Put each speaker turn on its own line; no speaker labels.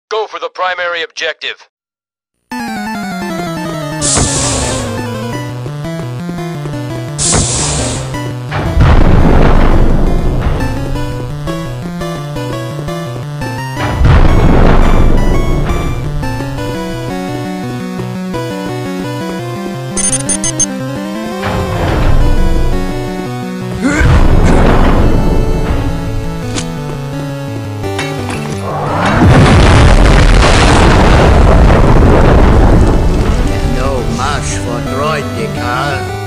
Go for the primary objective.
No match for droid, Carl.